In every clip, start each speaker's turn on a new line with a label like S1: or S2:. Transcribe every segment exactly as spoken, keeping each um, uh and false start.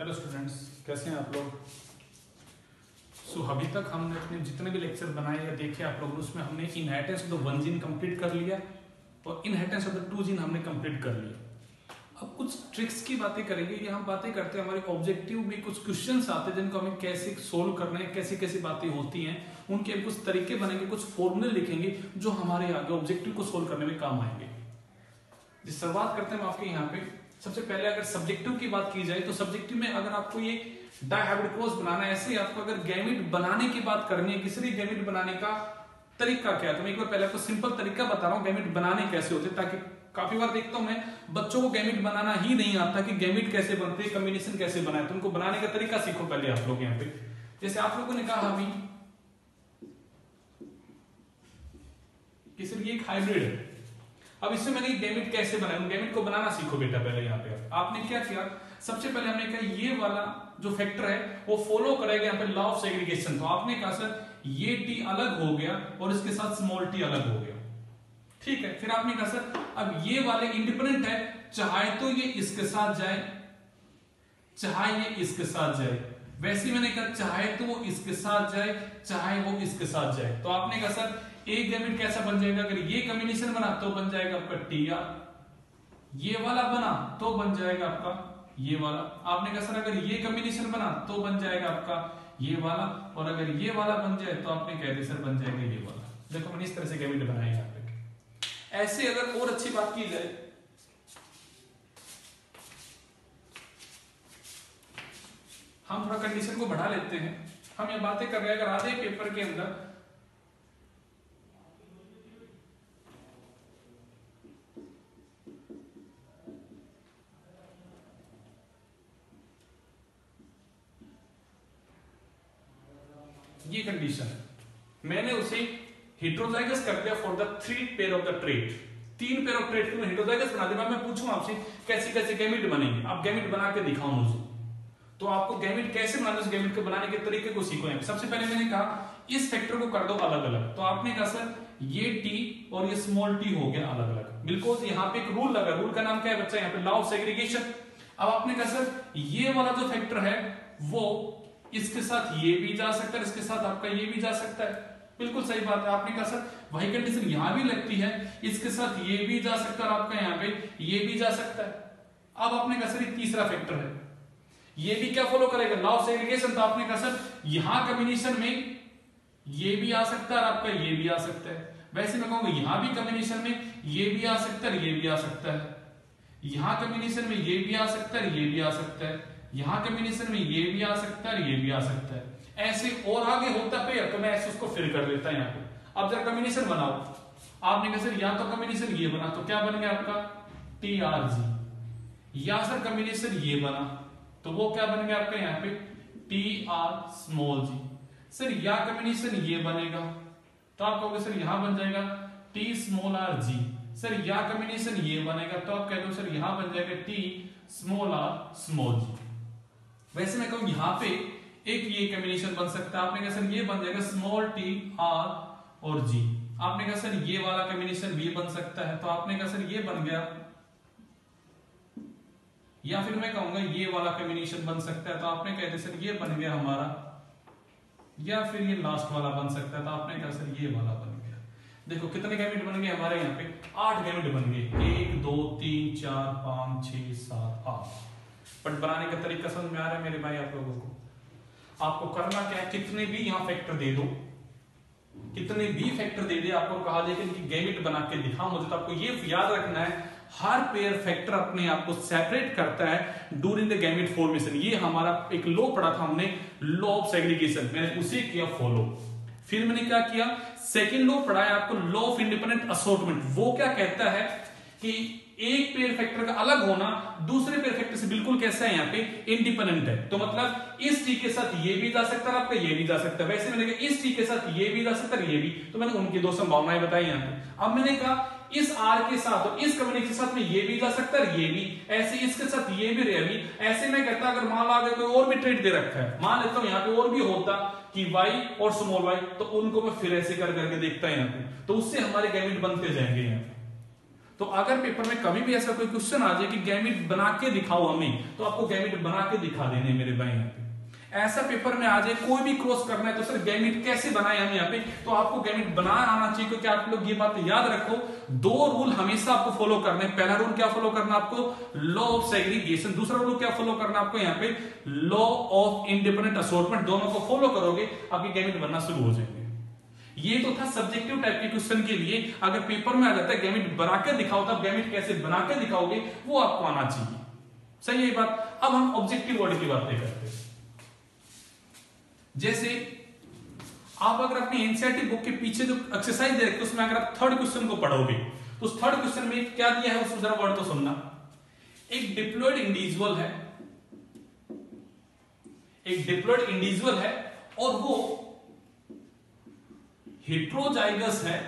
S1: Hello students, कैसे हैं आप लोग। सो so, अभी तक हमने अपने जितने भी लेक्चर बनाए या देखे आप लोग, उसमें हमने inheritance of the one gene complete कर लिया और inheritance of the two gene हमने कंप्लीट कर लिया। अब कुछ ट्रिक्स की बातें करेंगे। ये हम बातें करते हैं, हमारे ऑब्जेक्टिव में कुछ क्वेश्चंस आते हैं जिनको हमें कैसे सोल्व करना है, कैसी कैसी बातें होती हैं, उनके हम कुछ तरीके बनेंगे, कुछ फॉर्मूले लिखेंगे जो हमारे आगे ऑब्जेक्टिव को सोल्व करने में काम आएंगे। जिस शुरुआत करते हैं हम आपके यहाँ पे, सबसे पहले अगर सब्जेक्टिव की बात की जाए तो सब्जेक्टिव में अगर आपको ये डायहाइब्रिड क्रॉस बनाना है, ऐसे आपको अगर गैमेट बनाने की बात करनी है, किसी भी गैमेट बनाने का तरीका क्या है, तो मैं एक बार पहले आपको सिंपल तरीका बता रहा हूँ गैमेट बनाने कैसे होते हैं, ताकि काफी बार देखता हूं मैं बच्चों को गैमेट बनाना ही नहीं आता कि गैमेट कैसे बनते हैं, कॉम्बिनेशन कैसे बनाए, तो उनको बनाने का तरीका सीखो पहले आप लोग यहाँ पे। जैसे आप लोगों ने कहा अभी कि सर ये एक हाइब्रिड है, अब इससे मैंने गैमेट कैसे बनाया, गैमेट को बनाना सीखो बेटा पहले। यहाँ पे आपने क्या किया, सबसे पहले हमने कहा ये वाला जो फैक्टर है वो फॉलो करेगा यहाँ पे लॉ ऑफ सेग्रीगेशन, तो आपने कहा सर ये टी अलग हो गया और इसके साथ स्मॉल टी अलग हो गया, ठीक है। फिर आपने कहा सर अब ये वाले इंडिपेंडेंट है, चाहे तो ये इसके साथ जाए चाहे ये इसके साथ जाए, वैसे ही मैंने कहा चाहे तो वो इसके साथ जाए चाहे वो इसके साथ जाए, तो आपने कहा सर एक गैमेट कैसा बन जाएगा, अगर ये कॉम्बिनेशन बना तो बन जाएगा आपका टी आर, ये वाला बना तो बन जाएगा आपका ये वाला। आपने कहा सर अगर ये कॉम्बिनेशन बना तो बन जाएगा आपका ये वाला, और अगर ये वाला बन जाए तो आपने कह दिया सर बन जाएगा ये वाला। देखो मैंने इस तरह से गैमेट बनाया यहाँ पे। ऐसे अगर और अच्छी बात की जाए, हम थोड़ा कंडीशन को बढ़ा लेते हैं। हम ये बातें कर रहे हैं अगर आधे पेपर के अंदर ये कंडीशन है, मैंने उसे हेटेरोजाइगस कर दिया for the three pair of the trait, तीन पेयर ऑफ ट्रेट को हेटेरोजाइगस बना दिया। मैं पूछूंगा आपसे कैसे कैसे गैमेट बनेंगे, आप गैमेट बना के दिखाओ मुझे, तो आपको गैमेट कैसे बनाना है, उस गैमेट को बनाने के तरीके को सीखो। सबसे पहले मैंने कहा इस फैक्टर को कर दो अलग अलग, तो आपने कहा सर ये टी और ये स्मॉल टी हो गया अलग अलग, बिल्कुल यहाँ पे एक रूल लगा, रूल का नाम क्या है बच्चा, यहाँ पे लॉ ऑफ सेग्रीगेशन। अब आपने कहा सर ये वाला जो फैक्टर है वो इसके साथ ये भी जा सकता है, इसके साथ आपका ये भी जा सकता है, बिल्कुल सही बात है। आपने कहा सर वही कंडीशन यहां भी लगती है, इसके साथ ये भी जा सकता है और आपका यहाँ पे ये भी जा सकता है। अब आपने कहा सर ये तीसरा फैक्टर है, ये भी क्या फॉलो करेगा, लॉ ऑफ सेग्रीगेशन, तो आपने कहा सर यहां कॉम्बिनेशन में ये भी आ सकता है और आपका ये भी आ सकता है। वैसे मैं कहूंगा यहां भी कॉम्बिनेशन में ये भी आ सकता है, ये भी आ सकता है, यहां कॉम्बिनेशन में ये भी आ सकता है, ये भी आ सकता है, यहां कॉम्बिनेशन में ये भी आ सकता है, ये भी आ सकता है। ऐसे और आगे होता पेयर तो मैं ऐसे उसको फिर कर देता यहाँ पे। अब जरा कॉम्बिनेशन बनाओ, आपने कहा सर या तो कॉम्बिनेशन ये बना तो क्या बन गया आपका टी आर जी, या सर कॉम्बिनेशन ये बना तो वो क्या बन गया आपका यहाँ पे T R small G. Sir या कॉम्बिनेशन ये बनेगा तो आप कहोगे सर यहां बन जाएगा T small R G. Sir या कॉम्बिनेशन ये बनेगा तो आप कह दो सर यहां बन जाएगा T small R small G. वैसे मैं कहूं यहां पे एक ये कॉम्बिनेशन बन सकता है, आपने कहा सर ये बन जाएगा स्मॉल टी आर और जी। आपने कहा सर ये वाला कॉम्बिनेशन भी बन सकता है, तो आपने कहा सर ये बन गया, या फिर मैं कहूंगा ये वाला कॉम्बिनेशन बन सकता है, तो आपने कह दिया सर ये बन गया हमारा, या फिर ये लास्ट वाला बन सकता है, तो आपने कहा सर ये वाला बन गया। देखो कितने गैमेट बन गए हमारे यहाँ पे, आठ गैमेट बन गए, एक दो तीन चार पांच छह सात आठ। बट बनाने का तरीका समझ में आ रहा है मेरे भाई आप लोगों को। आपको करना क्या है, कितने भी यहाँ फैक्टर दे दो, कितने भी फैक्टर दे दे, आपको कहा जाए कि इनकी गैमेट बना के दिखाओ मुझे, तो आपको ये याद रखना है हर पेयर फैक्टर अपने आप को सेपरेट करता है ड्यूरिंग द गैमेट फॉर्मेशन। ये हमारा एक लॉ पढ़ा था हमने, लॉ ऑफ सेग्रीगेशन, मैंने उसे किया फॉलो। फिर मैंने क्या किया, सेकंड लॉ पढ़ा है आपको लॉ ऑफ इंडिपेंडेंट असॉर्टमेंट। वो क्या कहता है कि एक पेयर फैक्टर का अलग होना दूसरे पेयर फैक्टर से बिल्कुल कैसा है यहाँ पे इंडिपेंडेंट है, तो मतलब इस टी के साथ ये भी जा सकता है आपका ये भी जा सकता है। वैसे मैंने कहा इस टी के साथ ये भी जा सकता है ये भी, तो मैंने उनकी दो संभावनाएं बताई यहाँ पे। अब मैंने कहा इस आर के साथ और इस कॉम्बिनेशन के साथ में ये भी जा सकता है ये भी, ऐसे इसके साथ ये भी रहे भी। ऐसे मैं कहता अगर मान लो आगे कोई और भी ट्रेड दे रखा है, मान लेता हूं यहाँ पे और भी होता कि y और स्मॉल y, तो उनको मैं फिर ऐसे कर करके देखता है यहाँ पे, तो उससे हमारे गैमेट बनते जाएंगे यहाँ पे। तो अगर पेपर में कभी भी ऐसा कोई क्वेश्चन आ जाए कि गैमेट बना के दिखाओ हमें, तो आपको गैमेट बना के दिखा देने मेरे भाई। यहाँ पे ऐसा पेपर में आ जाए कोई भी क्रॉस करना है तो सर गैमेट कैसे बनाए हम यहाँ पे, तो आपको गैमेट बना आना चाहिए। क्योंकि आप लोग ये बात याद रखो, दो रूल हमेशा आपको फॉलो करने। पहला रूल क्या फॉलो करना आपको, लॉ ऑफ सेग्रीगेशन। दूसरा रूल क्या फॉलो करना आपको यहाँ पे, लॉ ऑफ इंडिपेंडेंट असॉर्टमेंट। दोनों को फॉलो करोगे आपकी गैमेट बनना शुरू हो जाएंगे। ये तो था सब्जेक्टिव टाइप के क्वेश्चन के लिए। अगर पेपर में आ जाता है गैमेट बना के दिखाओ, तब गैमेट कैसे बना के दिखाओगे वो आपको आना चाहिए। सही है बात। अब हम ऑब्जेक्टिव वर्ड की बातें करते हैं। जैसे आप अगर अपनी एनसीईआरटी बुक के पीछे जो एक्सरसाइज दे रखे उसमें अगर आप थर्ड क्वेश्चन को पढ़ोगे तो उस थर्ड क्वेश्चन में क्या दिया है उसमें जरा वर्ड तो सुनना। एक डिप्लॉयड इंडिविजुअल है, एक डिप्लॉयड इंडिविजुअल है और वो हेट्रोजाइगस है।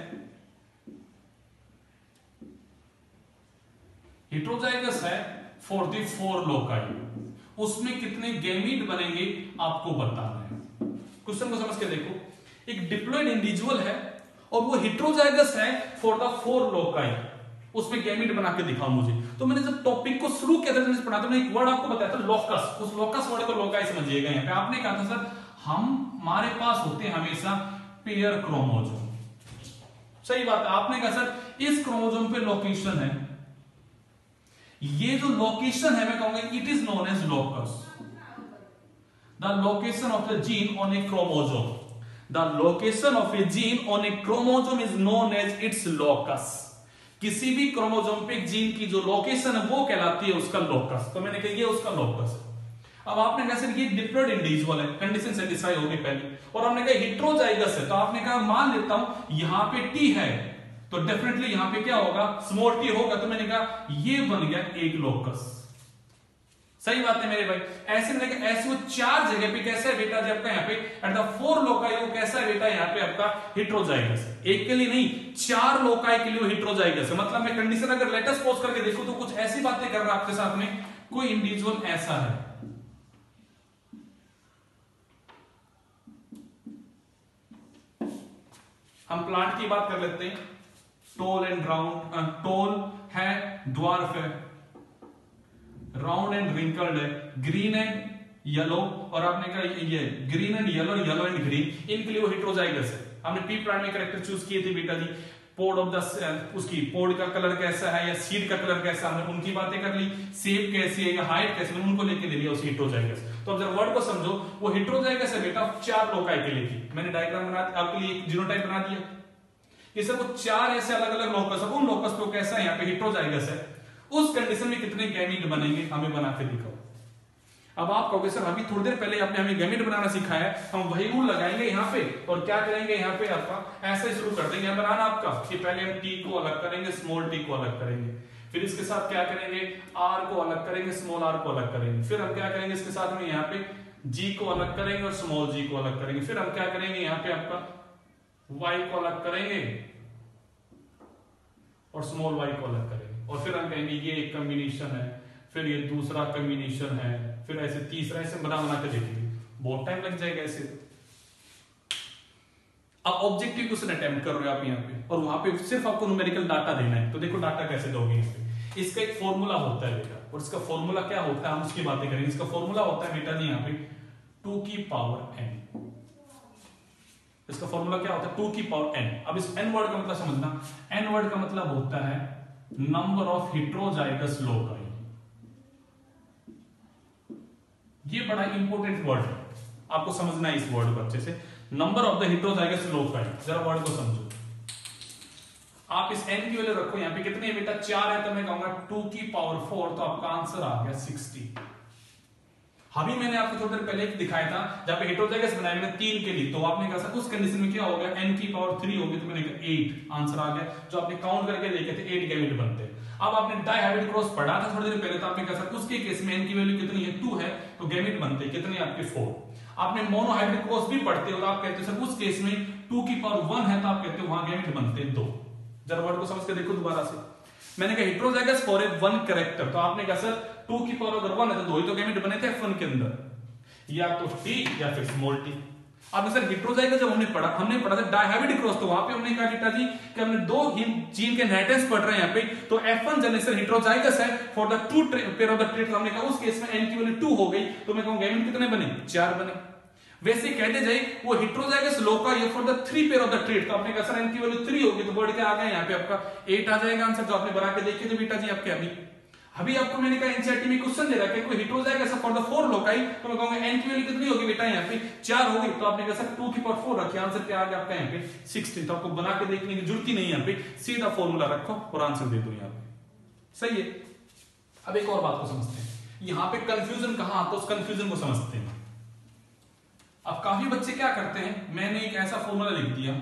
S1: हेट्रोजाइगस है फॉर द फोर लोकाई। उसमें कितने गैमीट बनेंगे आपको बताना है। क्वेश्चन को समझ के देखो, एक डिप्लॉयड इंडिविजुअल है और वो हेट्रोजाइगस है फॉर द फोर लोकाई। उसमें गैमीट बना के दिखाओ मुझे। तो मैंने जब टॉपिक को शुरू किया था, जब पढ़ा था, मैंने एक वर्ड आपको बताया था लोकस। उस लोकस वर्ड को लोकाई समझिएगा। यहाँ पे आपने कहा था सर हम हमारे पास होते हैं हमेशा पेयर क्रोमोसोम। सही बात है। आपने कहा सर इस क्रोमोसोम पे लोकेशन है, ये जो लोकेशन है मैं कहूंगा it is known as locus. The location of the gene on a chromosome, the location of a gene on a chromosome is known as its locus. किसी भी क्रोमोसोम पे जीन की जो लोकेशन है वो कहलाती है उसका लोकस। तो मैंने कहा ये उसका लोकस है। अब आपने कहा सर ये डिप्लॉयड इंडिविजुअल है, कंडीशन सेटिस्फाई होगी पहले, और हमने कहा हेट्रोजाइगस है। तो आपने कहा मान लेता हूं यहां पे टी है तो डेफिनेटली यहां पे क्या होगा, स्मॉल टी होगा। तो मैंने कहा ये बन गया एक लोकस। सही बात है मेरे भाई। ऐसे मैंने कहा ऐसे वो चार जगह पे कैसा है बेटा, जब आपका यहाँ पे एट द फोर लोकाई वो कैसा है बेटा, यहाँ पे आपका हेट्रोजाइगस। एक के लिए नहीं, चार लोकाई के लिए वो हेट्रोजाइगस है। मतलब मैं कंडीशन अगर लेटेस्ट पोस्ट करके देखूं तो कुछ ऐसी बातें कर रहा है आपके साथ में, कोई इंडिविजुअल ऐसा है, हम प्लांट की बात कर लेते हैं। टोल एंड राउंड, टोल है, ड्वार्फ है, राउंड एंड रिंकल्ड है, ग्रीन एंड येलो, और आपने कहा ये green and yellow, yellow and green, इनके लिए वो हेट्रोजाइगस है। हमने पी प्लांट में कैरेक्टर चूज किए थे बेटा जी। पोड ऑफ द, उसकी पोड का कलर कैसा है या सीड का कलर कैसा, हमने उनकी बातें कर ली। शेप कैसी है या हाइट कैसी, उनको लेके ले लिया उस हेट्रोजाइगस। तो अब जब वर्ड को समझो, वो हेट्रोजाइगस है बेटा चार लोकाई के लिए थी। मैंने डायग्राम बना आपके लिए एक जीनोटाइप बना दिया। ये सब वो चार ऐसे अलग अलग लोकस है, उन लोकस पे कैसा है यहाँ पे हेट्रोजाइगस है। उस कंडीशन में कितने गैमीट बनेंगे हमें बना के दिखाओ। अब आप कहोगे सर अभी थोड़ी देर पहले आपने हमें गैमीट बनाना सिखाया है, हम वही रूल लगाएंगे यहाँ पे और क्या करेंगे यहाँ पे आपका ऐसा ही शुरू कर देंगे बनाना आपका कि पहले हम टी को अलग करेंगे, स्मॉल टी को अलग करेंगे, फिर इसके साथ क्या करेंगे आर को अलग करेंगे, स्मॉल आर को अलग करेंगे, फिर हम क्या करेंगे इसके साथ में यहाँ पे जी को अलग करेंगे और स्मॉल जी को अलग करेंगे, फिर हम क्या करेंगे यहाँ पे आपका वाई को अलग करेंगे और स्मॉल वाई को अलग करेंगे, और फिर हम कहेंगे ये एक कॉम्बिनेशन है, फिर ये दूसरा कॉम्बिनेशन है, फिर ऐसे तीसरा, ऐसे बना बना के देखेंगे। बहुत टाइम लग जाएगा ऐसे। अब ऑब्जेक्टिव क्वेश्चन अटेम्प्ट कर रहे हो आप यहाँ पे, और वहां पे सिर्फ आपको न्यूमेरिकल डाटा देना है। तो देखो डाटा कैसे दोगे यहाँ पे, इसका एक फॉर्मूला होता है बेटा, और इसका फॉर्मूला क्या होता है हम उसकी बातें करेंगे। इसका फॉर्मूला होता है बेटा जी यहाँ पे टू की पावर एन। इसका फॉर्मूला क्या होता है टू की पावर एन। अब इस एन वर्ड का मतलब समझना, एन वर्ड का मतलब होता है नंबर ऑफ हेट्रोजाइगस लोकाई। ये बड़ा इंपॉर्टेंट वर्ड है, आपको समझना है इस वर्ड को अच्छे से। Number of the heterozygous loci, जरा वर्ड को समझो। आप इस n की वैल्यू रखो यहाँ पे कितने बेटा चार है, तो मैं कहूंगा टू की पावर फोर, तो आपका आंसर आ गया सिक्सटी। अभी मैंने आपको थोड़ी देर पहले दिखाया था जहां पे हेट्रोजाइगस बनाया मैंने तीन के लिए, तो आपने कहा उस कंडीशन में क्या हो गया n की पावर थ्री होगी, तो मैंने कहा एट आंसर आ गया। जो आपने काउंट करके देखे थे एट गैमेट बनते हैं। अब आपने डाइहाइब्रिड क्रॉस पढ़ा था थोड़ी देर पहले, तो आपने कहा उसके केस में n की वैल्यू कितनी है टू है, तो गैमेट बनते कितने आपके फोर। आपने मोनोहाइब्रिड क्रॉस भी पढ़ते हो तो आप कहते हो सर उस केस में टू की पावर वन है, तो आप कहते हो वहां गैमेट बनते दो। जरा वर्ड को समझ के देखो दोबारा से। मैंने कहा heterozygous for a one character, तो आपने कहा सर टू की पावर अगर वन है तो दो ही तो गैमेट बने थे एफ वन के अंदर, या तो टी या फिर स्मॉल टी। अब सर हेटेरोजाइगस जब हमने पढ़ा हमने पढ़ा था डायहाइब्रिड क्रॉस, तो वहां पे हमने कहा बेटा जी कि हमने दो जीन के इनहेरिटेंस पढ़ रहे हैं यहाँ पे, तो एफ वन जनरेशन हेटेरोजाइगस है for the two pair of the trait, हमने कहा उस केस में एन की वैल्यू टू हो गई, तो मैं कहूं गैमेट कितने बने, चार बने। वैसे कहते जाए वो हेटेरोजाइगस लोका ये for the three pair of the trait, तो आपने कहा सर एन की वैल्यू थ्री होगी, तो बढ़ के आ गया यहाँ पे आपका एट आ जाएगा आंसर, जो आपने बना के देखिए तो बेटा जी आपके अभी अभी आपको मैंने कहा एनसीईआरटी में क्वेश्चन दे रखा है कोई heterozygous for the four loci, तो मैं कहूंगा एन की वैल्यू कितनी होगी बेटा यहाँ पे चार होगी, तो आपने कहा सर टू की पावर फोर रखिए, आंसर क्या आ गया आपका यहाँ पे सिक्सटीन, तो आपको बना के देखने की जरूरत ही नहीं है, यहाँ पे सीधा फॉर्मूला रखो और आंसर दे दो यहाँ पे, सही है। अब एक और बात को समझते हैं, यहाँ पे कंफ्यूजन कहां आता है उस कंफ्यूजन को समझते हैं। अब काफी बच्चे क्या करते हैं, मैंने एक ऐसा फॉर्मूला लिख दिया,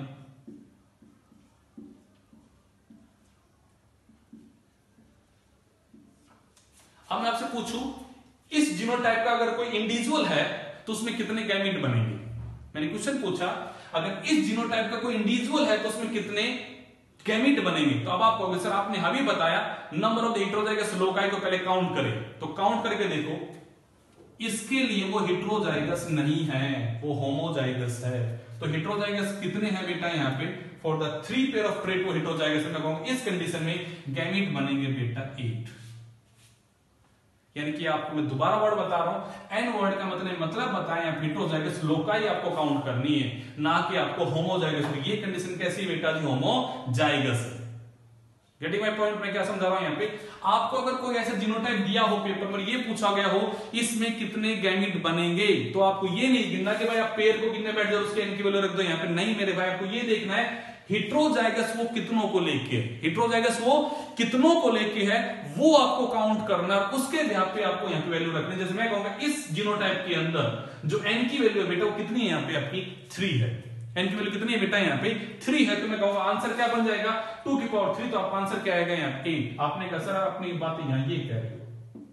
S1: अब मैं आपसे पूछूं इस जीनोटाइप का अगर कोई इंडिविजुअल है तो उसमें कितने गैमीट बनेंगे। मैंने क्वेश्चन पूछा अगर इस जीनोटाइप का कोई इंडिविजुअल है तो उसमें कितने गैमीट बनेंगे, तो अब आप कहोगे सर आपने अभी बताया number of the heterozygous loci को पहले काउंट करें, तो काउंट करके देखो इसके लिए वो हेटेरोजाइगस नहीं है, वो होमोजाइगस है। तो हेटेरोजाइगस कितने हैं बेटा यहाँ पे for the three pair of trait वो हेटेरोजाइगस में कहूंगा इस कंडीशन में गैमीट बनेंगे बेटा एट। यानी कि आपको मैं दोबारा वर्ड बता रहा हूं, एन वर्ड का मतलब मतलब बताएं आप हेटेरोजाइगस लोकाई आपको काउंट करनी है, ना कि आपको होमोजाइगस। ये कंडीशन कैसी बेटा जी होमोजाइगस। गेटिंग माय पॉइंट, मैं क्या समझा रहा हूं यहाँ पे, आपको अगर कोई ऐसा जीनोटाइप दिया हो पेपर में, ये पूछा गया हो इसमें कितने गैमीट बनेंगे, तो आपको ये नहीं गिनना कि भाई आप पेयर को कितने बैठ जाओ उसके एन की वैल्यू रख दो यहाँ पे, नहीं मेरे भाई, आपको ये देखना है हेटेरोजाइगस वो कितनों को लेके हेटेरोजाइगस वो कितनों को लेके है वो आपको काउंट करना, उसके बिहाफ पे आपको यहाँ पे वैल्यू रखनी। जैसे मैं कहूंगा इस जीनोटाइप के अंदर जो एन की वैल्यू है बेटा वो कितनी है यहाँ पे आपकी थ्री है, एन की वैल्यू कितनी है बेटा यहाँ पे थ्री है, तो मैं कहूंगा आंसर क्या बन जाएगा टू की पावर थ्री, तो आप आंसर क्या आएगा यहाँ एट। आपने कहा सर अपनी बात यहाँ ये कह रहे हो,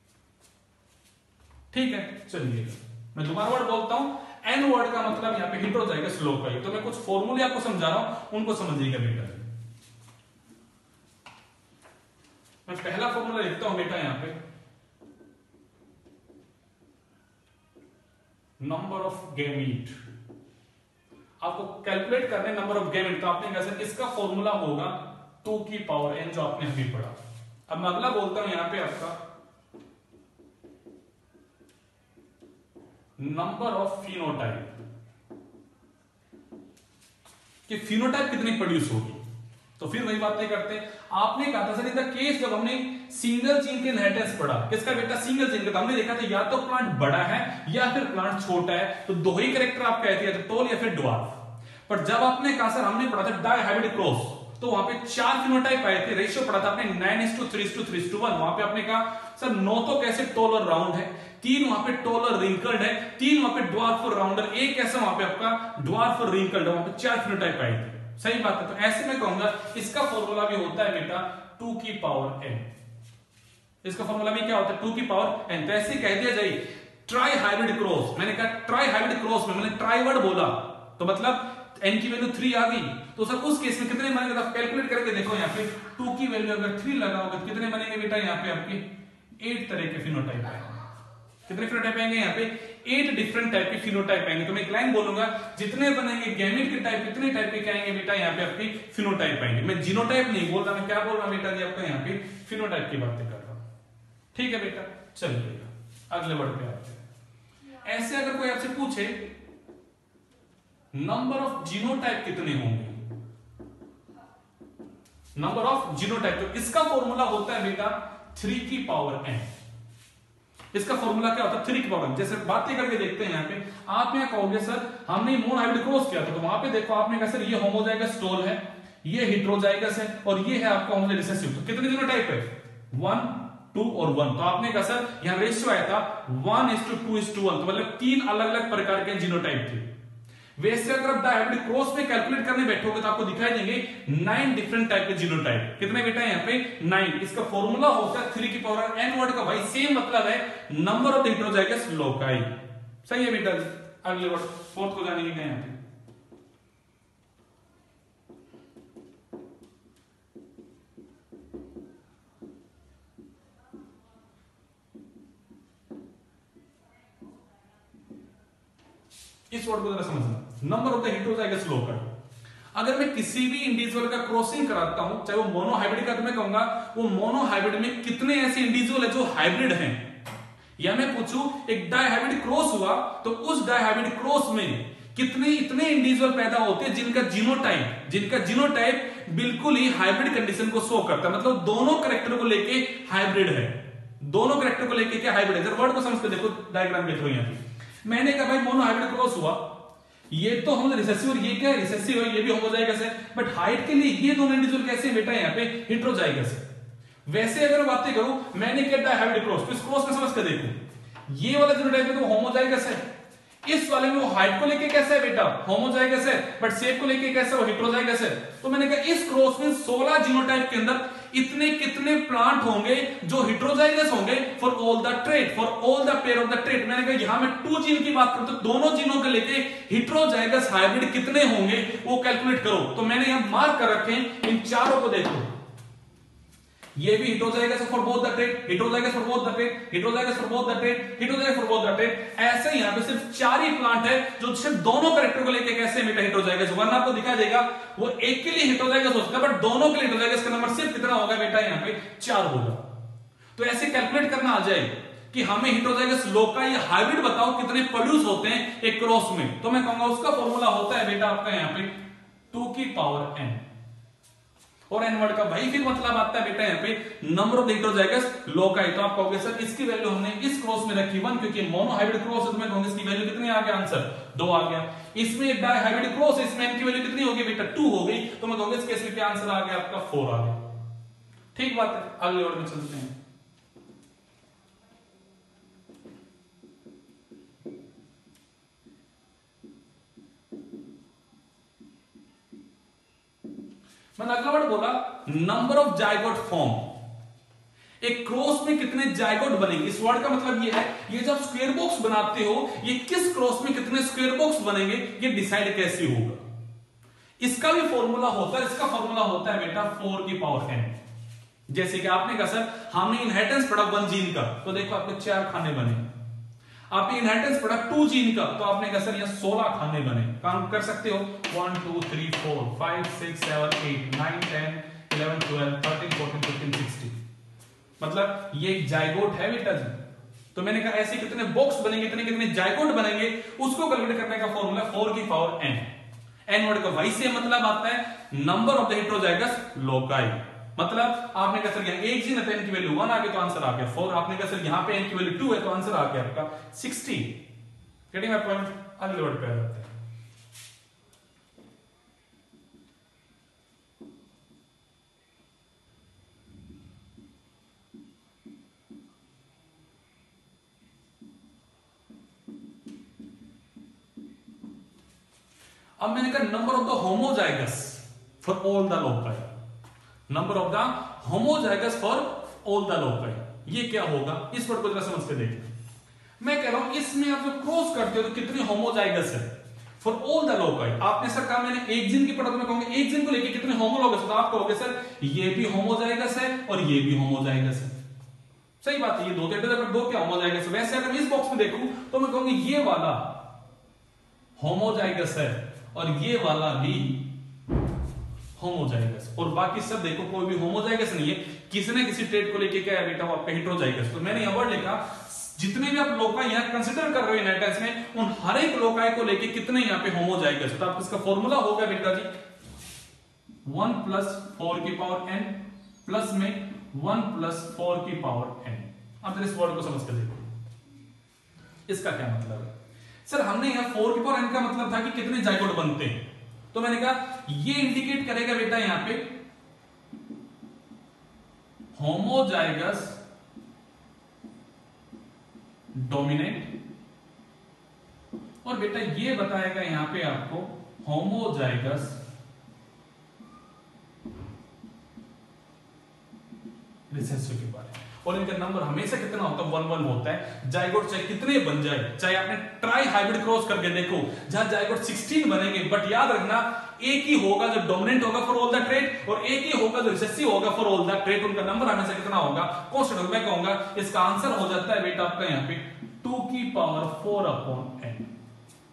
S1: ठीक है। चलिए मैं दोबारा वर्ड बोलता हूं, एन वर्ड का मतलब यहाँ पे हेटेरोजाइगस लोकाई, तो मैं कुछ फॉर्मूले आपको समझा रहा हूं उनको समझिएगा बेटा। मैं पहला फॉर्मूला लिखता हूं बेटा यहाँ पे, नंबर ऑफ गैमीट आपको कैलकुलेट करने नंबर ऑफ गैमेट, तो आपने कहा सर इसका फॉर्मूला होगा टू की पावर एन जो आपने अभी पढ़ा। अब मैं अगला बोलता हूं यहां पे आपका नंबर ऑफ फिनोटाइप, कि फिनोटाइप कितनी प्रोड्यूस होगी। तो फिर वही बातें करते हैं, आपने कहा था सर इन द केस जब हमने सिंगल जीन के इनहेरिटेंस पढ़ा, किसका बेटा सिंगल जीन का, तो हमने देखा था या तो प्लांट बड़ा है या फिर प्लांट छोटा है, तो दो ही कैरेक्टर आप कहते हैं, तो टॉल या फिर ड्वार्फ। पर जब आपने कहा सर हमने पढ़ा था डायहाइब्रिड क्रॉस, तो वहां पे चार फिनोटाइप आए थे, रेशियो पढ़ा था आपने nine is to three is to three is to one. वहां पे आपने कहा सर नौ तो कैसे टॉल और राउंड है, तीन वहां पे टॉल और रिंकल्ड है, तीन वहां पे ड्वार्फ और राउंडर, एक ऐसा वहां पे आपका ड्वार्फ और रिंकल्ड है, वहां पे चार फिनोटाइप आए थे। सही बात है, तो ऐसे में कहूंगा इसका फॉर्मूला भी होता है बेटा टू की पावर एन, इसका फॉर्मूला भी क्या होता है टू की पावर एन। तो ऐसे कह दिया जाए ट्राई हाइब्रिड क्रॉस, मैंने कहा ट्राई हाइब्रिड क्रॉस में मैंने ट्राई वर्ड बोला, तो मतलब एन की वैल्यू थ्री आ गई, तो सर उस केस में कितने बनेंगे, तो कैलकुलेट करके देखो यहाँ पे टू की वैल्यू अगर थ्री लगा होगा तो कितने बनेंगे बेटा यहाँ पे आपके एट तरह के फिनोटाइप आएंगे। कितने फिनोटाइप आएंगे यहाँ पे एट डिफरेंट टाइप के फिनोटाइप आएंगे। तो मैं एक लाइन बोलूंगा जितने बनेंगे गैमेट के टाइप कितने टाइप के आएंगे बेटा यहाँ पे आपके फिनोटाइप आएंगे। मैं जीनोटाइप नहीं बोल रहा, मैं क्या बोल रहा हूँ बेटा जी आपका यहाँ पे फिनोटाइप की बातें कर रहा हूं, ठीक है बेटा। चलिए अगले वर्ड पे आते हैं। ऐसे अगर कोई आपसे पूछे नंबर ऑफ जीनोटाइप कितने होंगे, नंबर ऑफ जीनोटाइप, तो इसका फॉर्मूला होता है बेटा थ्री की पावर एन। इसका फॉर्मूला क्या होता है थ्री की पावर एन। जैसे बातें करके देखते हैं यहाँ पे, आप यहाँ कहोगे सर हमने मोनो हाइब्रिड क्रॉस किया था, तो वहां पे देखो आपने कहा सर ये होमोजाइगस टॉल है, ये हेटेरोजाइगस है और ये है आपका होमोजाइगस रिसेसिव। तो कितने जीनोटाइप है वन टू और वन। तो आपने कहा सर यहाँ रेशियो आया था one is to two is to one, तो मतलब तीन अलग अलग प्रकार के जीनोटाइप थे। वैसे अगर आप डायहाइब्रिड क्रॉस में कैलकुलेट करने बैठोगे तो आपको दिखाई देंगे नाइन डिफरेंट टाइप के जीनोटाइप। कितने बेटा यहाँ पे नाइन। इसका फॉर्मूला होता है थ्री की पावर एन वर्ड का, भाई सेम मतलब है नंबर ऑफ हेटेरोजाइगस लोकाई। सही है बेटा। अगले वर्ड फोर्थ को जानेंगे क्या यहाँ पे, इस वर्ड को जरा समझना, number of the heterozygous loci. अगर मैं किसी भी इंडिविजुअल का क्रॉसिंग कराता हूं, चाहे वो मोनोहाइब्रिड का, तो मैं कहूंगा वो मोनोहाइब्रिड में कितने ऐसे इंडिविजुअल है जो हाइब्रिड हैं, या मैं पूछूं एक डायहाइब्रिड क्रॉस हुआ तो उस डायहाइब्रिड क्रॉस में कितने इतने इंडिविजुअल पैदा होते हैं जिनका जीनोटाइप जिनका जीनोटाइप बिल्कुल ही हाइब्रिड कंडीशन को शो करता है, मतलब दोनों कैरेक्टर को लेके हाइब्रिड है, दोनों कैरेक्टर को लेके क्या हाइब्रिड है। जरा वर्ड को समझ के देखो, डायग्राम के थ्रू यहां पे मैंने कहा भाई मोनोहाइब्रिड क्रॉस हुआ, ये तो हम रिसेसिव और ये क्या है रिसेसिव है, ये भी होमोजाइगस है, बट हाइट के लिए ये दोनों इंडिविजुअल कैसे बेटा यहाँ पे हेटेरोजाइगस है। वैसे अगर बातें करूं, मैंने क्या डायहाइब्रिड क्रॉस, तो इस क्रॉस में समझ कर देखो, ये वाला जीनोटाइप है तो होमोजाइगस है, इस वाले में वो हाइट को लेके कैसा है बेटा होमोजाइगस है, बट शेप को लेके कैसा है हेटेरोजाइगस है। तो मैंने कहा इस क्रॉस में सोलह जीनोटाइप के अंदर इतने कितने प्लांट होंगे जो हेटेरोजाइगस होंगे for all the trait, for all the pair of the trait. मैंने कहा यहां मैं टू जीन की बात करूं तो दोनों जीनों के लेके हेटेरोजाइगस हाइब्रिड कितने होंगे वो कैलकुलेट करो। तो मैंने यहां मार्क कर रखे हैं, इन चारों को देखो, ये भी heterozygous for both the trait, heterozygous for both the trait, heterozygous for both the trait, heterozygous for both the trait. ऐसे यहां पे सिर्फ चार ही प्लांट है जो सिर्फ दोनों कैरेक्टर को लेके कैसे बेटा हेटेरोजाइगस, वरना आपको दिखा देगा वो एक के लिए हेटेरोजाइगस हो सकता है बट दोनों के लिए हेटेरोजाइगस का नंबर सिर्फ कितना होगा बेटा यहां पे चार होगा। तो ऐसे कैलकुलेट करना आ जाए कि हमें हेटेरोजाइगस लोकाई या हाइब्रिड बताओ कितने प्रोड्यूस होते हैं एक क्रॉस में, तो मैं कहूंगा उसका फॉर्मूला होता है बेटा आपका यहां पे टू की पावर एन, और एन वर्ड का भाई फिर मतलब आता है बेटा यहाँ पे नंबर ऑफ हेटेरोजाइगस लोकाई। तो आप कहोगे सर इसकी वैल्यू हमने इस क्रॉस में रखी वन, क्योंकि मोनोहाइब्रिड क्रॉस है तो मैं कहूंगा इसकी वैल्यू कितनी आ गया, आंसर दो आ गया। इसमें डायहाइब्रिड क्रॉस है, इसमें एन की वैल्यू कितनी होगी बेटा टू हो गई, तो मैं कहूंगा इस केस में क्या आंसर आ गया आपका फोर आ गया। ठीक बात है, अगले वर्ड में चलते हैं। मैंने अगला वर्ड बोला नंबर ऑफ जाइगोट फॉर्म, एक क्रॉस में कितने जाइगोट बनेंगे। इस वर्ड का मतलब ये है, ये जब स्क्वायर बॉक्स बनाते हो ये किस क्रॉस में कितने स्क्वायर बॉक्स बनेंगे ये डिसाइड कैसे होगा, इसका भी फॉर्मूला होता है। इसका फॉर्मूला होता है बेटा फोर की पावर एन। जैसे कि आपने कहा सर हमने इनहेरिटेंस पढ़ा वन जीन का, तो देखो आपके चार खाने बने, आपने इनहेरिटेंस पढ़ा टू जीन का, तो आपने कहा सर यहां सोलह खाने बने, काउंट कर सकते हो one two three four five six seven eight nine ten eleven twelve thirteen fourteen fifteen sixteen, मतलब ये एक जाइगोट है बेटा जी। तो मैंने कहा ऐसे कितने बॉक्स बनेंगे, इतने कितने जाइगोट बनेंगे, उसको कैलकुलेट करने का फॉर्मूला फोर की पावर एन। एन वर्ड का वाई से मतलब आता है number of the heterozygous loci, मतलब आपने कहा सर यहां एक जीन है तो एन की वैल्यू वन आ गई तो आंसर आ गया फोर, आपने कहा सर यहां पे एन की वैल्यू टू है तो आंसर आ गया आपका सिक्सटीन। गेटिंग माय पॉइंट, अगले वर्ड पे आ जाते हैं। अब मैंने कहा number of the homozygous for all the loci, number of the homozygous for all the loci, ये क्या होगा इस वर्ड को जरा समझ के देखिए। मैं कह रहा हूं इसमें आप जो क्रॉस करते हो तो कितने होमोजाइगस है फॉर ऑल द लोकाई। आपने सर कहा मैंने एक जीन की पढ़ा, तो मैं कहूंगा एक जीन को लेके कितने होमोलॉगस, तो आप कहोगे सर ये भी होमोजाइगस है और ये भी होमोजाइगस है। सही बात है, ये दो तो दो क्या होमोजाइगस है। वैसे अगर मैं इस बॉक्स में देखूं तो मैं कहूंगा ये वाला होमोजाइगस है और ये वाला भी होमोजाइगस, और बाकी सब देखो कोई भी होमोजाइगस नहीं है, किसी न किसी ट्रेट को लेके क्या है बेटा वो आपका हेटेरोजाइगस। तो मैंने यहां वर्ड लिखा जितने भी आप लोकाई यहां कंसीडर कर रहे हो इनहेरिटेंस में, उन हर एक लोकाई को लेके कितने यहां पे होमोजाइगस, तो आप इसका फॉर्मूला होगा बेटा जी वन प्लस फोर की पावर एन प्लस में वन प्लस फोर की पावर एन। अब इस वर्ड को समझ कर देखो इसका क्या मतलब है। सर हमने यहां फोर की पावर एन का मतलब था कि कितने जाइगोट बनते हैं, तो मैंने कहा ये इंडिकेट करेगा बेटा यहां पे होमोजाइगस डोमिनेंट, और बेटा ये बताएगा यहां पे आपको होमोजाइगस रिसेसिव के बारे में। और इनका नंबर हमेशा कितना होता है वन वन होता है। जाइगोट चाहे कितने बन जाए, चाहे आपने ट्राई हाइब्रिड क्रॉस करके देखो जहां जाइगोट सिक्सटीन बनेंगे, बट याद रखना एक ही होगा जो डोमिनेंट होगा फॉर ऑल द ट्रेट और एक ही होगा जो रिसेसिव होगा फॉर ऑल द ट्रेट। उनका नंबर हमेशा कितना होगा कांस्टेंट। मैं कहूंगा इसका आंसर हो जाता है बेटा आपका यहां पे टू की पावर फोर अपॉन एन।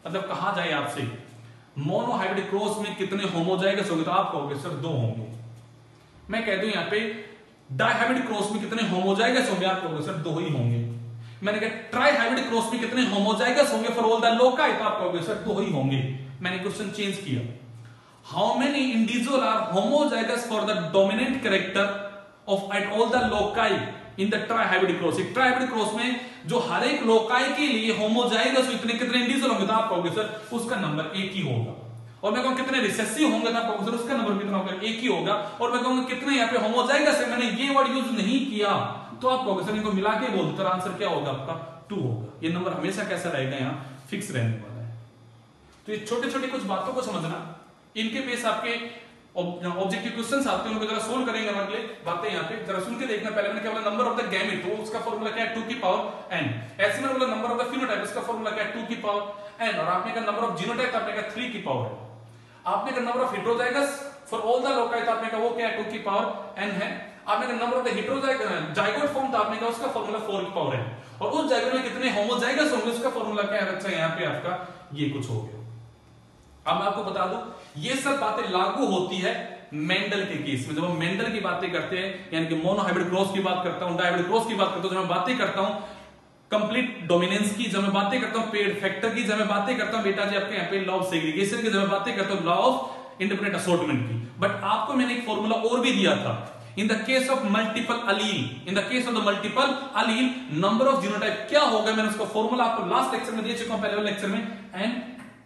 S1: मतलब कहा जाए आपसे मोनोहाइब्रिड क्रॉस में कितने होमोजाइगस होंगे, तो आप कहोगे सर दो होंगे। मैं कह दूं यहां पे डाइहाइब्रिड क्रॉस में कितने होमोजाइगस होंगे, आप कहोगे सर दो ही होंगे। मैंने कहा ट्राइहाइब्रिड क्रॉस में कितने होमोजाइगस होंगे फॉर ऑल द लोकाई, तो आप कहोगे सर दो ही होंगे। मैंने क्वेश्चन चेंज किया, how many individual are homozygous for the dominant character of at all the loci in the trihybrid cross. एक ट्राइहाइब्रिड क्रॉस में जो हर एक लोकाई के लिए होमोजाइगस इतने कितने इंडिविजुअल होंगे, तो आप कहोगे सर उसका नंबर एक ही होगा। और मैं कहूँ कितने रिसेसिव होंगे, तो आप कहोगे सर उसका नंबर कितना होगा, एक ही होगा। और मैं कहूंगा कितने यहाँ पे होमोजाइगस है, मैंने ये वर्ड यूज नहीं किया, तो आप कहोगे सर इनको मिला के बोल दो, आंसर क्या होगा आपका टू होगा। ये नंबर हमेशा कैसा रहेगा, यहाँ फिक्स रहने वाला है। तो ये छोटे छोटे कुछ बातों को समझना, इनके बेस आपके ऑब्जेक्टिव क्वेश्चंस आते हैं, उनको जरा सोल्व करेंगे हम अगले बातें यहाँ पे जरा सुन के देखना। पहले मैंने क्या बोला, नंबर ऑफ द गैमेट, तो उसका फॉर्मूला क्या है, टू की पावर एन। ऐसे मैंने बोला नंबर ऑफ द फिनोटाइप, उसका फॉर्मूला क्या है, टू की पावर एन। और आपने कहा नंबर ऑफ जीनोटाइप, आपने कहा थ्री की पावर है। आपने कहा number of heterozygous for all the loci, तो आपने कहा वो क्या है, टू की पावर एन है। आपने कहा number of the heterozygous zygote form, तो आपने कहा उसका फॉर्मूला फोर की पावर एन। और उस जाइगोट में कितने होमोजाइगस होंगे, उसका फॉर्मूला क्या है बच्चा, यहाँ पे आपका ये कुछ हो गया। अब मैं आपको बता दूं, ये सब बातें लागू होती है मेंडल के केस में। जब हम मेंडल की बातें करते हैं, यानी कि मोनोहाइब्रिड क्रॉस की बात करता हूं, डाइहाइब्रिड क्रॉस की बात करता हूं, जब मैं बातें करता हूं कंप्लीट डोमिनेंस की, जब मैं बातें करता हूं पेड फैक्टर की, जब मैं बातें करता हूं बेटा जी आपके यहाँ पे लॉ ऑफ सेग्रीगेशन की, जब मैं बातें करता हूं लॉ ऑफ इंडिपेंडेंट असॉर्टमेंट की। बट आपको मैंने एक फॉर्मूला और भी दिया था, in the case of multiple allele, in the case of the multiple allele number of genotype क्या होगा, मैंने उसका फॉर्मूला आपको लास्ट लेक्चर में दे चुका हूं, पहले वाले लेक्चर में, n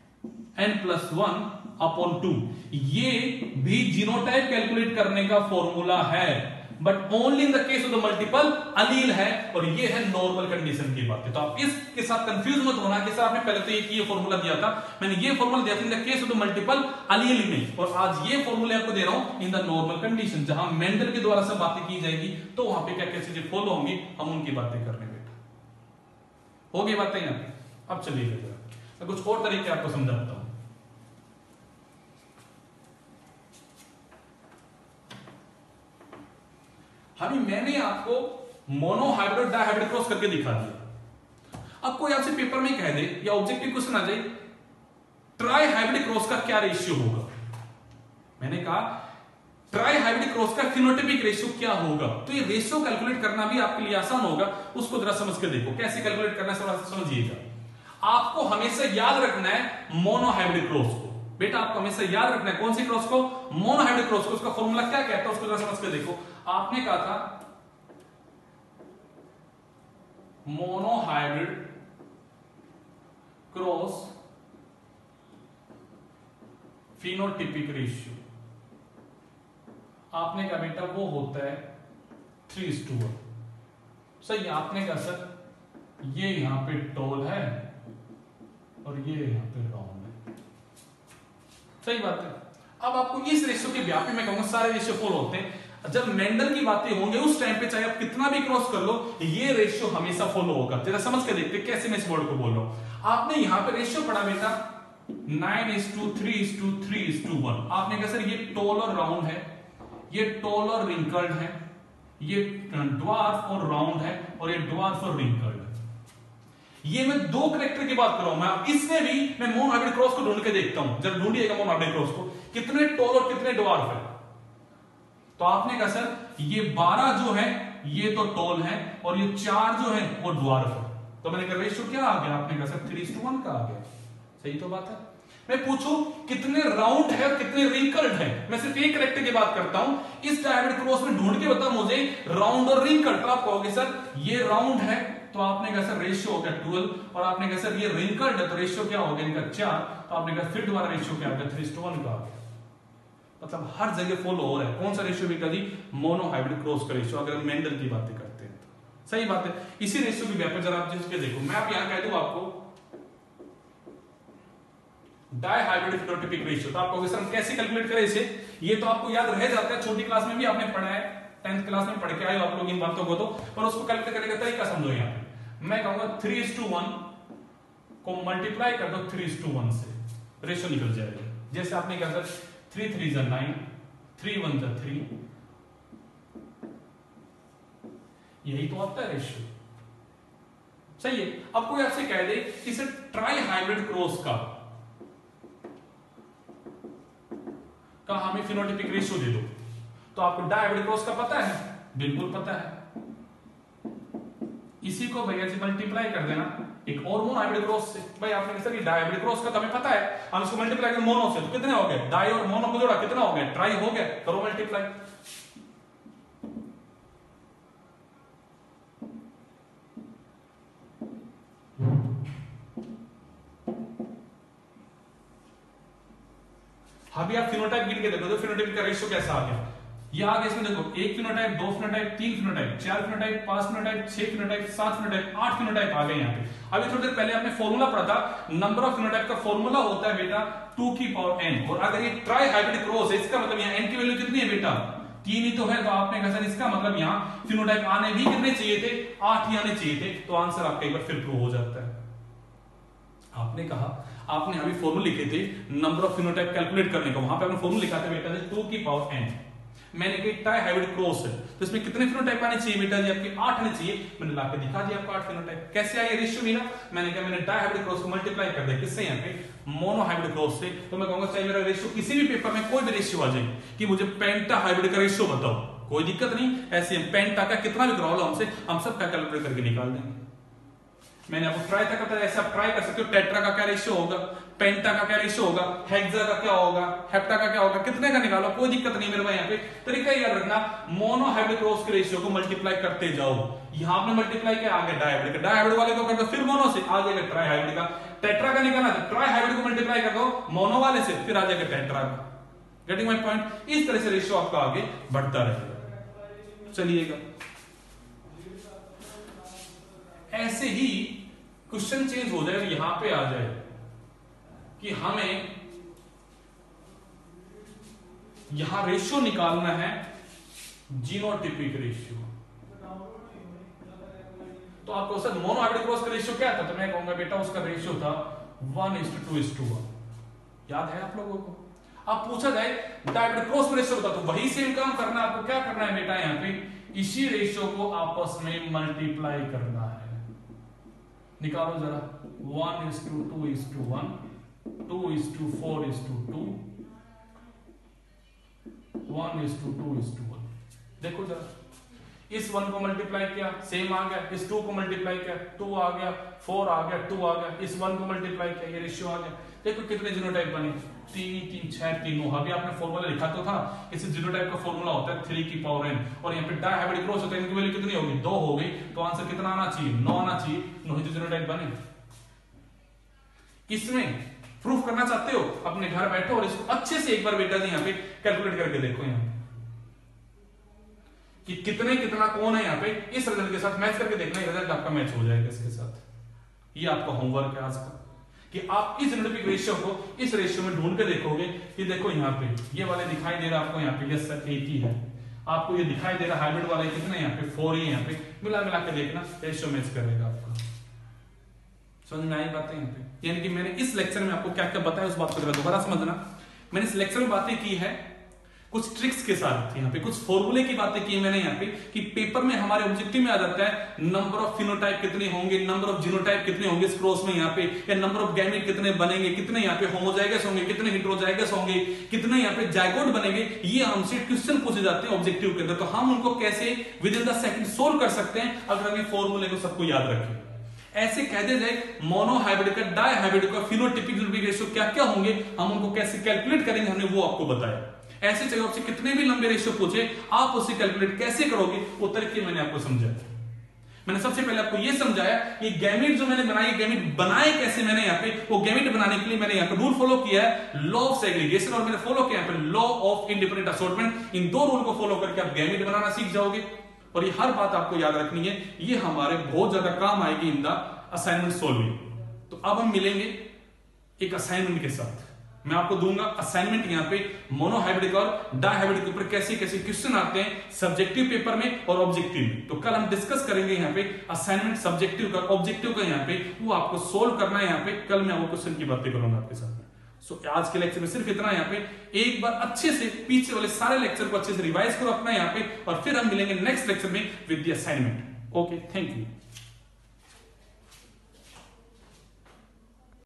S1: n plus one upon two. ये भी जीनोटाइप कैलकुलेट करने का फॉर्मूला है, but only in the case of the multiple allele है, और ये है नॉर्मल कंडीशन की बात है। तो आप इसके साथ कंफ्यूज मत होना कि सर आपने पहले तो ये ये फॉर्मूला दिया था, मैंने ये फॉर्मूला दिया था in the case of the multiple allele में, और आज ये फॉर्मूले आपको दे रहा हूं इन द नॉर्मल कंडीशन, जहां मेंडल के द्वारा सब बातें की जाएगी, तो वहां पे क्या क्या चीजें फॉलो होंगी, हम उनकी बातें कर रहे हैं बेटा। हो गई बातें यहां पे। अब चलिए जरा कुछ और तरीके आपको समझाता हूं। अभी मैंने आपको मोनोहाइब्रिड डाइहाइब्रिड क्रॉस करके दिखा दिया। अब कोई आपसे पेपर में कह दे या ऑब्जेक्टिव क्वेश्चन आ जाए ट्राइहाइब्रिड क्रॉस का क्या रेशियो होगा, मैंने कहा ट्राइहाइब्रिड क्रॉस का फिनोटाइपिक रेशियो क्या होगा, तो ये रेशियो कैलकुलेट करना भी आपके लिए आसान होगा। उसको जरा समझ के देखो कैसे कैलकुलेट करना है, समझिएगा। आपको हमेशा याद रखना है मोनोहाइब्रिड क्रॉस को, बेटा आपको हमेशा याद रखना है कौन सी क्रॉस को, मोनोहाइब्रिड क्रॉस को। उसका फॉर्मूला क्या कहता है उसको जरा समझ के देखो। आपने कहा था मोनोहाइब्रिड क्रॉस फिनोटाइपिक रेशियो, आपने कहा बेटा वो होता है थ्री इज टू वन। सही, आपने कहा सर ये यहां पे टॉल है और ये यहां पे राउंड है। सही बात है। अब आपको इस रेशियो के व्यापी मैं कहूंगा सारे रेशियो फॉलो होते हैं। जब मेंडल की बातें होंगे उस टाइम पे चाहे आप कितना भी क्रॉस कर लो, ये रेशियो हमेशा फॉलो होगा। जरा समझ के देखते कैसे मैं इस वर्ड को बोल रहा हूं। आपने यहां पे रेशियो पढ़ा बेटा nine is to three is to three is to one. आपने कहा सर ये टॉल और राउंड है, ये टॉल और रिंकल्ड है, ये ड्वार्फ और राउंड है, और ये ड्वार्फ और रिंकल्ड है। ये मैं दो कैरेक्टर की बात कर रहा हूं। मैं इसमें भी मैं मोनोहाइब्रिड क्रॉस को ढूंढ के देखता हूं। जब ढूंढिएगा मोनोहाइब्रिड क्रॉस को कितने टॉल और कितने ड्वार्फ है, तो आपने कहा सर ये बारह जो है ये तो टॉल है और ये चार जो है वो ड्वार्फ है। तो मैंने कहा रेशियो क्या आ गया, आपने कहा सर थ्री टू वन का आ गया। सही तो बात है। मैं पूछूं कितने राउंड है और कितने रिंकल्ड है, मैं सिर्फ एक कैरेक्टर की बात करता हूं। इस डायहाइब्रिड क्रॉस में ढूंढ के बता मुझे राउंड और रिंकल्ड। तो आप कहोगे सर ये राउंड है, तो आपने कहा सर रेशियो हो गया ट्वेल्व, और आपने कहा सर ये रिंकल्ड है तो रेशियो क्या हो गया इनका चार। तो आपने कहा फिर दोबारा रेशियो क्या हो गया थ्री टू वन का आ गया। मतलब हर जगह फॉलो हो रहा है। कौन सा रेशियो भी कभी मोनोहाइब्रिड क्रॉस का रेशियो, अगर हम मेंडल की बातें करते हैं तो सही बात है। इसी रेशियो की व्यापक जरा आप जिसके देखो, मैं आप यहां कह दूं आपको डाइहाइब्रिड फिनोटाइपिक रेशियो, तो आप कहोगे सर हम कैसे कैलकुलेट करें इसे। ये तो आपको याद रह जाता है, छोटी क्लास में भी आपने पढ़ा है, टेंथ क्लास में पढ़ के आए आप लोग इन बातों को, तो पर उसको कैलकुलेट करने का तरीका समझो। यहां पे मैं कहूंगा थ्री इज टू वन को मल्टीप्लाई कर दो थ्री इज टू वन से, रेशियो निकल जाएगा। जैसे आपने कहा सर थ्री थ्री जा नाइन, थ्री वन जा थ्री, यही तो आता है रेशियो। सही है। अब कोई आपसे कह दे इसे ट्राई हाइब्रिड क्रॉस का का हमें फिनोटाइपिक रेशियो दे दो, तो आपको डाई हाइब्रिड क्रॉस का पता है? बिल्कुल पता है। इसी को भैया जी मल्टीप्लाई कर देना एक और मोनो हाइब्रिड क्रॉस से। भाई आपने सर डाई हाइब्रिड क्रॉस का तो हमें पता है, हम इसको मल्टीप्लाई करें मोनो से तो कितने हो गए? डाई और मोनो को जोड़ा कितना हो गया? ट्राई हो गया। करो मल्टीप्लाई। अभी आप फिनोटाइप गिन के देखो तो फिनोटाइप का रेशियो कैसा आ गया। यह आ गया इसमें देखो, एक फिनोटाइप, दो फिनोटाइप, तीन फिनोटाइप, चार फिनोटाइप, पांच फिनोटाइप, छह फिनोटाइप, सात फिनोटाइप, आठ फिनोटाइप आ गए यहाँ पे। अभी थोड़ी देर पहले आपने फॉर्मूला पढ़ा था, नंबर ऑफ फिनोटाइप का फॉर्मूला होता है बेटा टू की पावर एन, और अगर ये ट्राई हाइब्रिड क्रॉस है इसका मतलब यहाँ एन की वैल्यू कितनी है बेटा? तीन ही तो है। तो आपने कहा सर इसका मतलब यहाँ फिनोटाइप आने भी कितने चाहिए थे? आठ ही आने चाहिए थे। तो आंसर आपका एक बार फिर प्रूव हो जाता है। आपने कहा, आपने अभी फॉर्मूला लिखे थे नंबर ऑफ फिनोटाइप कैलकुलेट करने का, वहां पे आपने फॉर्मूला लिखा था बेटा टू की पावर एन। मैंने कहा ट्राई हाइब्रिड क्रॉस है तो इसमें कितने फिनोटाइप आने चाहिए बेटा जी? आपके आठ आने चाहिए। मैंने लाके दिखा दिया आपको आठ फिनोटाइप। कैसे आया रेशियो मेरा? मैंने कहा मैंने डाई हाइब्रिड क्रॉस को मल्टीप्लाई कर दिया किससे? यहाँ पे मोनो हाइब्रिड क्रॉस से। तो मैं कहूंगा चाहे मेरा रेशियो किसी भी पेपर में कोई भी रेशियो आ जाए कि मुझे पेंटा हाइब्रिड का रेशियो बताओ, कोई दिक्कत नहीं। ऐसे पेंटा का कितना भी कराओ हमसे, हम सब का कैलकुलेट करके निकाल देंगे। मैंने आपको ट्राई तक बताया, ऐसे आप ट्राई कर सकते हो। टेट्रा का क्या रेशियो होगा, पेंटा का क्या रेशियो होगा, हेक्सा का क्या होगा, हेप्टा का क्या होगा, कितने का निकालो, कोई दिक्कत नहीं मेरे भाई। यहाँ पे तरीका याद रखना, मोनो हाइब्रिड क्रॉस के रेशियो को मल्टीप्लाई करते जाओ। यहाँ आपने मल्टीप्लाई किया, आगे डाई हाइब्रिड का, डाई हाइब्रिड वाले को कर दो, फिर मोनो से आ जाएगा ट्राई हाइब्रिड का। टेट्रा का निकालना है, ट्राई हाइब्रिड को मल्टीप्लाई कर दो मोनो वाले से, फिर आ जाएगा टेट्रा का। Getting my point? इस तरह से रेशियो आपका आगे बढ़ता रहेगा। चलिएगा, ऐसे ही क्वेश्चन चेंज हो जाए, यहां पे आ जाए कि हमें यहां रेशियो निकालना है जीनोटिपिक रेशियो। तो आपको सर मोनो हाइब्रिड क्रॉस का रेशियो क्या था? तो मैं कहूंगा बेटा उसका रेशियो था one is to two is to one. याद है आप लोगों को? अब पूछा जाए हाइब्रिड क्रॉस का रेशियो बता, तो वही सेम काम करना। आपको क्या करना है बेटा? यहाँ पे इसी रेशियो को आपस में मल्टीप्लाई करना है। निकालो जरा, one is to two is to one, two is to four is to two, one is to two is to one. देखो जरा, इस वन को मल्टीप्लाई किया सेम आ गया, इस टू को मल्टीप्लाई किया टू आ गया, फोर आ गया, टू आ गया, इस वन को मल्टीप्लाई किया ये रेशियो आ गया। देखो कितने जीनोटाइप बने, तीन तीन छह तीनों। अभी आपने फॉर्मूला लिखा तो था, इस जीनोटाइप का फॉर्मूला होता है थ्री की पावर एन, और यहाँ पे डाई हाइब्रिड क्रॉस होता है, इनकी वैल्यू कितनी होगी? दो हो गई। तो आंसर कितना आना चाहिए? नौ आना चाहिए। नौ ही जीनोटाइप बने। इसमें प्रूफ करना चाहते हो, अपने घर बैठो और इसको अच्छे से एक बार बेटा जी यहाँ पे कैलकुलेट करके देखो यहाँ पे कि कितने कितना कौन है। यहाँ पे इस रिजल्ट के साथ मैच करके देखना, रिजल्ट आपका मैच हो जाएगा इसके साथ। ये आपका होमवर्क है आज का कि आप इस जीनोटिपिक रेशियो को इस रेशियो में ढूंढ के देखोगे कि देखो यहाँ पे ये वाले दिखाई दे रहा है आपको, यहाँ पे यस सर एट ही है। आपको ये दिखाई दे रहा हाइब्रिड वाले कितने यहाँ पे फोर ही, यहाँ पे मिला मिला के देखना रेशियो मैच करेगा आपका। समझ में आई बातें यहाँ पे? यानी कि मैंने इस लेक्चर में आपको क्या क्या बताया उस बात को दोबारा समझना। मैंने इस लेक्चर में बातें की है कुछ ट्रिक्स के साथ, यहाँ पे कुछ फॉर्मूले की बातें की मैंने यहाँ पे कि पेपर में हमारे ऑब्जेक्टिव में आ जाता है नंबर ऑफ फिनोटाइप कितने होंगे, नंबर ऑफ जीनोटाइप कितने होंगे इस क्रॉस में यहाँ पे, या नंबर ऑफ गैमेट कितने बनेंगे, कितने यहाँ पे होमोजाइगस होंगे, कितने हेटेरोजाइगस होंगे, कितने यहाँ पे जाइगोट बनेंगे। ये हमसे क्वेश्चन पूछे जाते हैं ऑब्जेक्टिव के अंदर, तो हम उनको कैसे within the second solve कर सकते हैं अगर हम ये फॉर्मूले को सबको याद रखें। ऐसे कह दे जाए मोनो हाइब्रिड का, डाई हाइब्रिड का फिनोटिपिक रेशियो क्या क्या होंगे, हम उनको कैसे कैलकुलेट करेंगे, हमने वो आपको बताया। ऐसे चाहे आपसे कितने भी लंबे रेशियो पूछे, आप उसे कैलकुलेट कैसे करोगे वो तरीके मैंने आपको समझाया। मैंने सबसे पहले आपको ये समझाया कि गैमेट जो मैंने बनाई, गैमेट बनाए कैसे मैंने यहाँ पे, वो गैमेट बनाने के लिए मैंने यहाँ पे रूल फॉलो किया है लॉ ऑफ सेग्रीगेशन, और मैंने फॉलो किया यहाँ पे लॉ ऑफ इंडिपेंडेंट असॉर्टमेंट। इन दो रूल को फॉलो करके आप गैमेट बनाना सीख जाओगे, और ये हर बात आपको याद रखनी है, ये हमारे बहुत ज्यादा काम आएगी इन द असाइनमेंट सोल्विंग। तो अब हम मिलेंगे एक असाइनमेंट के साथ, मैं आपको दूंगा असाइनमेंट यहाँ पे मोनो हाइब्रिड और डाई हाइब्रिड के ऊपर कैसे कैसे क्वेश्चन आते हैं सब्जेक्टिव पेपर में और ऑब्जेक्टिव में। तो कल हम डिस्कस करेंगे यहाँ पे असाइनमेंट सब्जेक्टिव का, ऑब्जेक्टिव का, यहाँ पे वो आपको सोल्व करना है। यहाँ पे कल मैं वो क्वेश्चन की बातें करूंगा आपके साथ। सो so, आज के लेक्चर में सिर्फ इतना। यहाँ पे एक बार अच्छे से पीछे वाले सारे लेक्चर को अच्छे से रिवाइज करो अपना यहाँ पे, और फिर हम मिलेंगे नेक्स्ट लेक्चर में with the assignment. Okay, thank you.